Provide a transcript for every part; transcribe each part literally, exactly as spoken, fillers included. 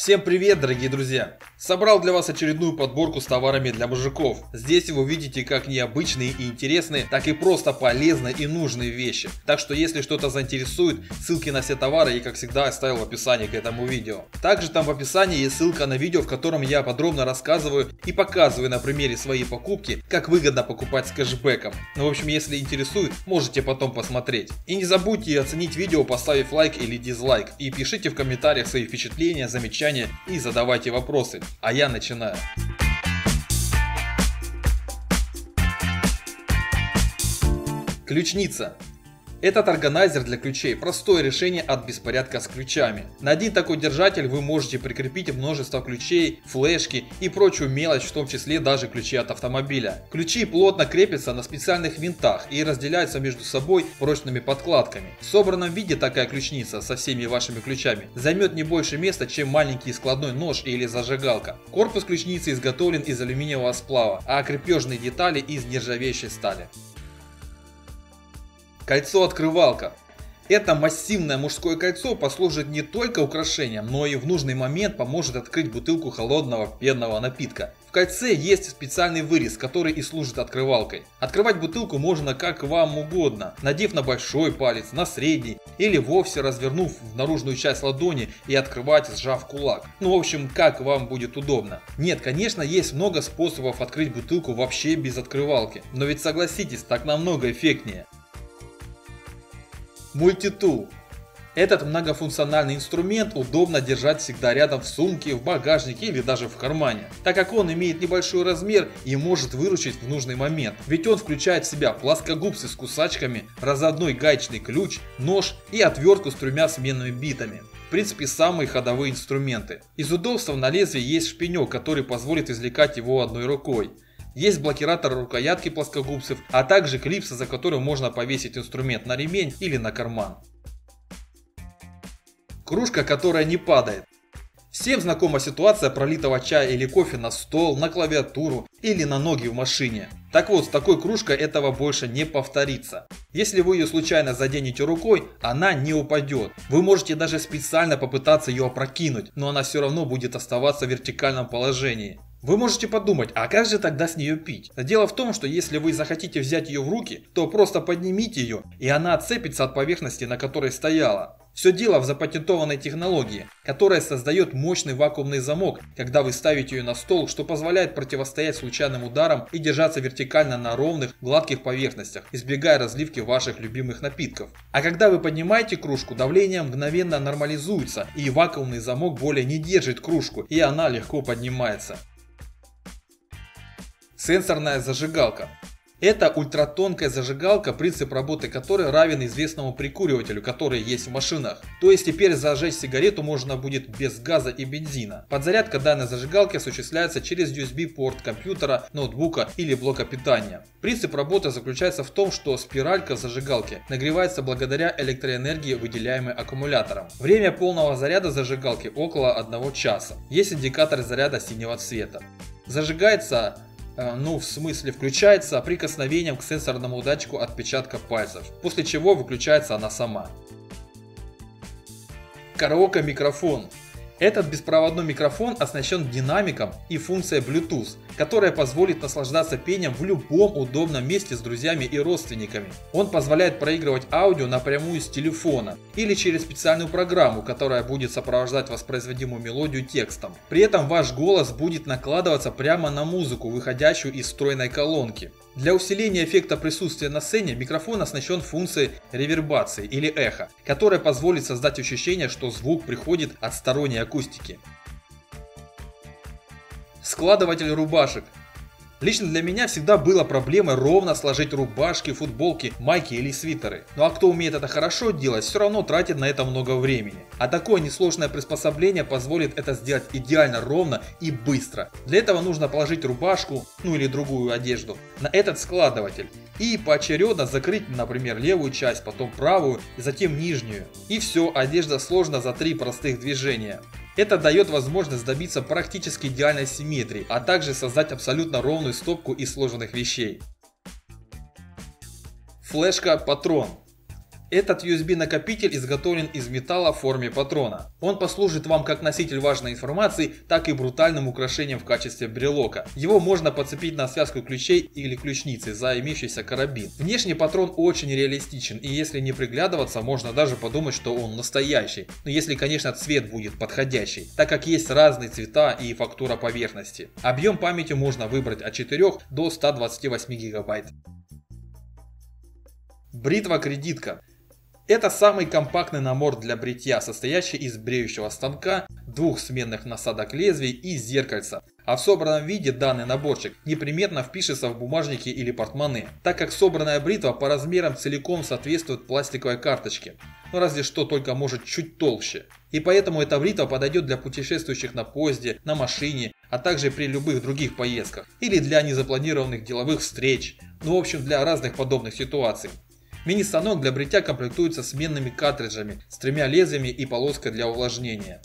Всем привет, дорогие друзья! Собрал для вас очередную подборку с товарами для мужиков. Здесь вы увидите как необычные и интересные, так и просто полезные и нужные вещи. Так что если что-то заинтересует, ссылки на все товары я как всегда оставил в описании к этому видео. Также там в описании есть ссылка на видео, в котором я подробно рассказываю и показываю на примере своей покупки, как выгодно покупать с кэшбэком. Ну в общем, если интересует, можете потом посмотреть. И не забудьте оценить видео, поставив лайк или дизлайк. И пишите в комментариях свои впечатления, замечания и задавайте вопросы. А я начинаю. Ключница. Этот органайзер для ключей – простое решение от беспорядка с ключами. На один такой держатель вы можете прикрепить множество ключей, флешки и прочую мелочь, в том числе даже ключи от автомобиля. Ключи плотно крепятся на специальных винтах и разделяются между собой прочными подкладками. В собранном виде такая ключница со всеми вашими ключами займет не больше места, чем маленький складной нож или зажигалка. Корпус ключницы изготовлен из алюминиевого сплава, а крепежные детали из нержавеющей стали. Кольцо-открывалка. Это массивное мужское кольцо послужит не только украшением, но и в нужный момент поможет открыть бутылку холодного пенного напитка. В кольце есть специальный вырез, который и служит открывалкой. Открывать бутылку можно как вам угодно, надев на большой палец, на средний или вовсе развернув в наружную часть ладони и открывать, сжав кулак. Ну в общем, как вам будет удобно. Нет, конечно, есть много способов открыть бутылку вообще без открывалки, но ведь согласитесь, так намного эффектнее. Мультитул. Этот многофункциональный инструмент удобно держать всегда рядом в сумке, в багажнике или даже в кармане, так как он имеет небольшой размер и может выручить в нужный момент. Ведь он включает в себя плоскогубцы с кусачками, разъемный гаечный ключ, нож и отвертку с тремя сменными битами. В принципе, самые ходовые инструменты. Из удобства на лезвии есть шпинек, который позволит извлекать его одной рукой. Есть блокиратор рукоятки плоскогубцев, а также клипса, за которым можно повесить инструмент на ремень или на карман. Кружка, которая не падает. Всем знакома ситуация пролитого чая или кофе на стол, на клавиатуру или на ноги в машине. Так вот, с такой кружкой этого больше не повторится. Если вы ее случайно заденете рукой, она не упадет. Вы можете даже специально попытаться ее опрокинуть, но она все равно будет оставаться в вертикальном положении. Вы можете подумать, а как же тогда с нее пить? Дело в том, что если вы захотите взять ее в руки, то просто поднимите ее, и она отцепится от поверхности, на которой стояла. Все дело в запатентованной технологии, которая создает мощный вакуумный замок, когда вы ставите ее на стол, что позволяет противостоять случайным ударам и держаться вертикально на ровных, гладких поверхностях, избегая разливки ваших любимых напитков. А когда вы поднимаете кружку, давление мгновенно нормализуется, и вакуумный замок более не держит кружку, и она легко поднимается. Сенсорная зажигалка. Это ультратонкая зажигалка, принцип работы которой равен известному прикуривателю, который есть в машинах. То есть теперь зажечь сигарету можно будет без газа и бензина. Подзарядка данной зажигалки осуществляется через ю эс би-порт компьютера, ноутбука или блока питания. Принцип работы заключается в том, что спиралька зажигалки нагревается благодаря электроэнергии, выделяемой аккумулятором. Время полного заряда зажигалки около одного часа. Есть индикатор заряда синего цвета. Зажигается, ну в смысле включается прикосновением к сенсорному датчику отпечатка пальцев, после чего выключается она сама. Караоке-микрофон. Этот беспроводной микрофон оснащен динамиком и функцией Bluetooth, которая позволит наслаждаться пением в любом удобном месте с друзьями и родственниками. Он позволяет проигрывать аудио напрямую с телефона или через специальную программу, которая будет сопровождать воспроизводимую мелодию текстом. При этом ваш голос будет накладываться прямо на музыку, выходящую из встроенной колонки. Для усиления эффекта присутствия на сцене микрофон оснащен функцией ревербации или эхо, которая позволит создать ощущение, что звук приходит от сторонней акустики. Складыватель рубашек. Лично для меня всегда была проблемой ровно сложить рубашки, футболки, майки или свитеры. Ну а кто умеет это хорошо делать, все равно тратит на это много времени. А такое несложное приспособление позволит это сделать идеально ровно и быстро. Для этого нужно положить рубашку, ну или другую одежду, на этот складыватель. И поочередно закрыть, например, левую часть, потом правую, затем нижнюю. И все, одежда сложена за три простых движения. Это дает возможность добиться практически идеальной симметрии, а также создать абсолютно ровную стопку из сложенных вещей. Флешка-патрон. Этот ю эс би-накопитель изготовлен из металла в форме патрона. Он послужит вам как носитель важной информации, так и брутальным украшением в качестве брелока. Его можно подцепить на связку ключей или ключницы за имеющийся карабин. Внешний патрон очень реалистичен, и если не приглядываться, можно даже подумать, что он настоящий. Но если, конечно, цвет будет подходящий, так как есть разные цвета и фактура поверхности. Объем памяти можно выбрать от четырёх до ста двадцати восьми гигабайт. Бритва-кредитка. Это самый компактный набор для бритья, состоящий из бреющего станка, двух сменных насадок лезвий и зеркальца. А в собранном виде данный наборчик непременно впишется в бумажники или портмоне, так как собранная бритва по размерам целиком соответствует пластиковой карточке. Ну разве что только может чуть толще. И поэтому эта бритва подойдет для путешествующих на поезде, на машине, а также при любых других поездках. Или для незапланированных деловых встреч. Ну в общем для разных подобных ситуаций. Мини-станок для бритья комплектуется сменными картриджами с тремя лезвиями и полоской для увлажнения.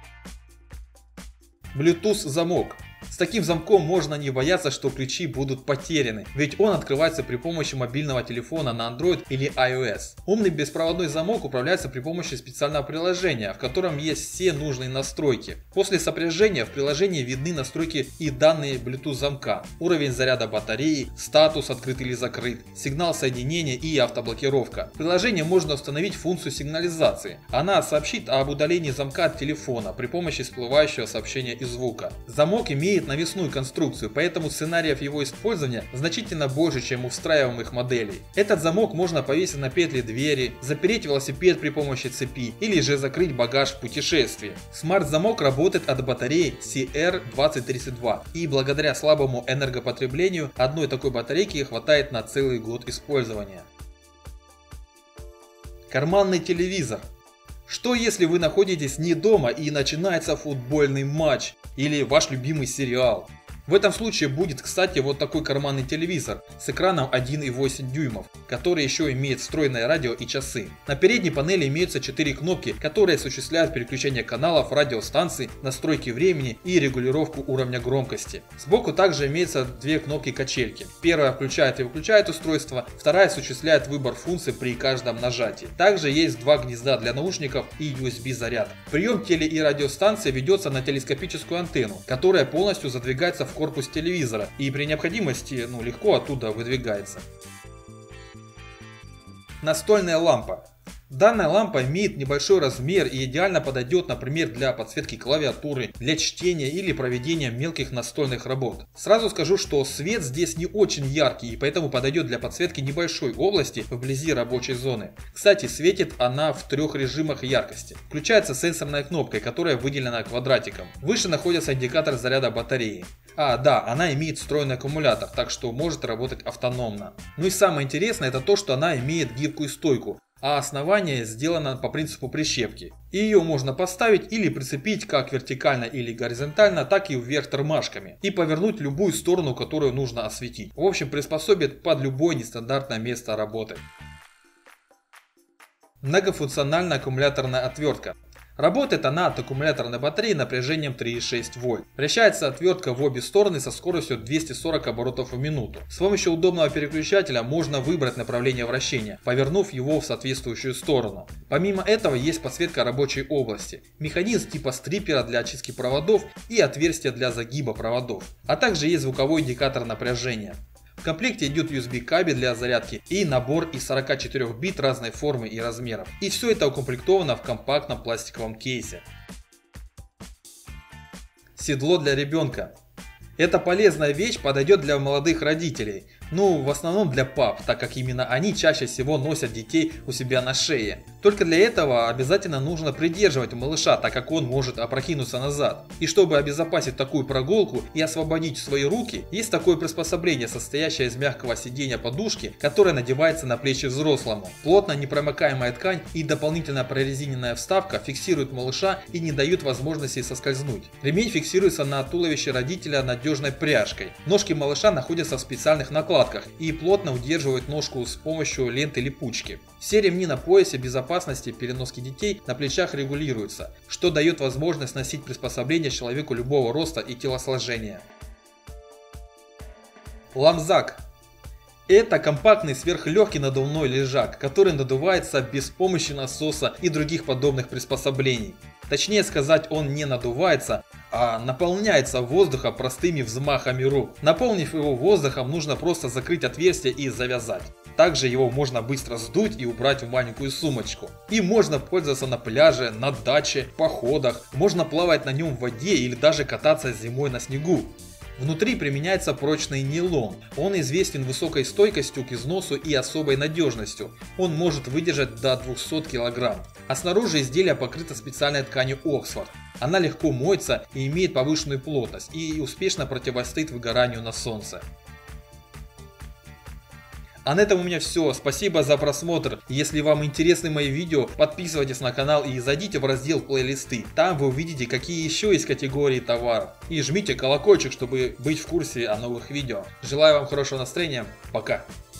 Bluetooth замок. С таким замком можно не бояться, что ключи будут потеряны, ведь он открывается при помощи мобильного телефона на Android или iOS. Умный беспроводной замок управляется при помощи специального приложения, в котором есть все нужные настройки. После сопряжения в приложении видны настройки и данные Bluetooth замка, уровень заряда батареи, статус открыт или закрыт, сигнал соединения и автоблокировка. В приложении можно установить функцию сигнализации. Она сообщит об удалении замка от телефона при помощи всплывающего сообщения и звука. Замок имеет навесную конструкцию, поэтому сценариев его использования значительно больше, чем у встраиваемых моделей. Этот замок можно повесить на петли двери, запереть велосипед при помощи цепи или же закрыть багаж в путешествии. Смарт-замок работает от батареи си эр двадцать тридцать два, и благодаря слабому энергопотреблению одной такой батарейки хватает на целый год использования. Карманный телевизор. Что если вы находитесь не дома и начинается футбольный матч или ваш любимый сериал? В этом случае будет, кстати, вот такой карманный телевизор с экраном один и восемь дюймов, который еще имеет встроенное радио и часы. На передней панели имеются четыре кнопки, которые осуществляют переключение каналов, радиостанций, настройки времени и регулировку уровня громкости. Сбоку также имеются две кнопки качельки. Первая включает и выключает устройство, вторая осуществляет выбор функций при каждом нажатии. Также есть два гнезда для наушников и ю эс би заряд. Прием теле- и радиостанции ведется на телескопическую антенну, которая полностью задвигается в корпус телевизора и при необходимости ну, легко оттуда выдвигается. Настольная лампа. Данная лампа имеет небольшой размер и идеально подойдет, например, для подсветки клавиатуры, для чтения или проведения мелких настольных работ. Сразу скажу, что свет здесь не очень яркий и поэтому подойдет для подсветки небольшой области вблизи рабочей зоны. Кстати, светит она в трех режимах яркости. Включается сенсорной кнопкой, которая выделена квадратиком. Выше находится индикатор заряда батареи. А, да, она имеет встроенный аккумулятор, так что может работать автономно. Ну и самое интересное это то, что она имеет гибкую стойку. А основание сделано по принципу прищепки. И ее можно поставить или прицепить как вертикально или горизонтально, так и вверх тормашками. И повернуть в любую сторону, которую нужно осветить. В общем, приспособит под любое нестандартное место работы. Многофункциональная аккумуляторная отвертка. Работает она от аккумуляторной батареи напряжением три и шесть вольт. Вращается отвертка в обе стороны со скоростью двести сорок оборотов в минуту. С помощью удобного переключателя можно выбрать направление вращения, повернув его в соответствующую сторону. Помимо этого есть подсветка рабочей области, механизм типа стриппера для очистки проводов и отверстия для загиба проводов. А также есть звуковой индикатор напряжения. В комплекте идет ю эс би кабель для зарядки и набор из сорока четырёх бит разной формы и размеров. И все это укомплектовано в компактном пластиковом кейсе. Седло для ребенка. Эта полезная вещь подойдет для молодых родителей. Ну, в основном для пап, так как именно они чаще всего носят детей у себя на шее. Только для этого обязательно нужно придерживать малыша, так как он может опрокинуться назад. И чтобы обезопасить такую прогулку и освободить свои руки, есть такое приспособление, состоящее из мягкого сиденья подушки, которое надевается на плечи взрослому. Плотно непромокаемая ткань и дополнительно прорезиненная вставка фиксируют малыша и не дают возможности соскользнуть. Ремень фиксируется на туловище родителя надежной пряжкой. Ножки малыша находятся в специальных накладках и плотно удерживают ножку с помощью ленты липучки. Все ремни на поясе безопасности переноски детей на плечах регулируются, что дает возможность носить приспособление человеку любого роста и телосложения. Ламзак. Это компактный сверхлегкий надувной лежак, который надувается без помощи насоса и других подобных приспособлений. Точнее сказать, он не надувается, а наполняется воздухом простыми взмахами рук. Наполнив его воздухом, нужно просто закрыть отверстие и завязать. Также его можно быстро сдуть и убрать в маленькую сумочку. И можно пользоваться на пляже, на даче, походах. Можно плавать на нем в воде или даже кататься зимой на снегу. Внутри применяется прочный нейлон. Он известен высокой стойкостью к износу и особой надежностью. Он может выдержать до двухсот килограмм. А снаружи изделие покрыто специальной тканью Оксфорд. Она легко моется и имеет повышенную плотность и успешно противостоит выгоранию на солнце. А на этом у меня все. Спасибо за просмотр. Если вам интересны мои видео, подписывайтесь на канал и зайдите в раздел плейлисты. Там вы увидите, какие еще есть категории товаров. И жмите колокольчик, чтобы быть в курсе о новых видео. Желаю вам хорошего настроения. Пока.